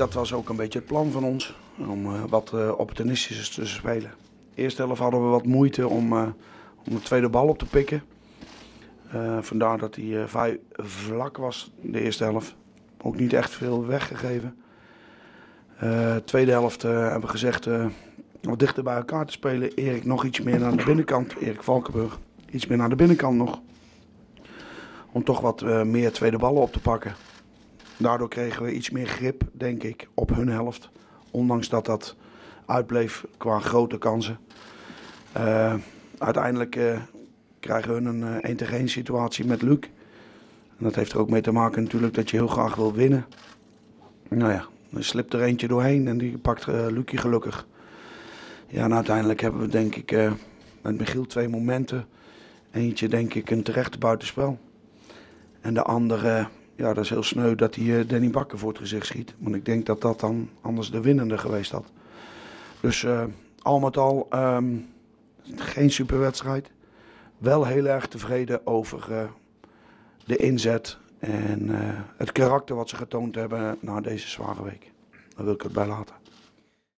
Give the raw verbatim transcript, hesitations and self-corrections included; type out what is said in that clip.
dat was ook een beetje het plan van ons. Om uh, wat uh, opportunistischer te spelen. De eerste helft hadden we wat moeite om, uh, om de tweede bal op te pikken. Uh, vandaar dat hij uh, vrij vlak was de eerste helft. Ook niet echt veel weggegeven. Uh, tweede helft uh, hebben we gezegd uh, wat dichter bij elkaar te spelen. Erik nog iets meer naar de binnenkant. Erik Valkenburg iets meer naar de binnenkant nog. Om toch wat uh, meer tweede ballen op te pakken. Daardoor kregen we iets meer grip, denk ik, op hun helft. Ondanks dat dat uitbleef qua grote kansen. Uh, uiteindelijk uh, krijgen we een één tegen één situatie met Luc. En dat heeft er ook mee te maken natuurlijk dat je heel graag wil winnen. Nou ja, er slipt er eentje doorheen en die pakt uh, Lucie gelukkig. Ja, en uiteindelijk hebben we denk ik uh, met Michiel twee momenten. Eentje denk ik een terechte buitenspel. En de andere, ja dat is heel sneu dat hij uh, Danny Bakker voor het gezicht schiet. Want ik denk dat dat dan anders de winnende geweest had. Dus uh, al met al um, geen superwedstrijd. Wel heel erg tevreden over uh, de inzet en uh, het karakter wat ze getoond hebben na deze zware week. Daar wil ik het bij laten.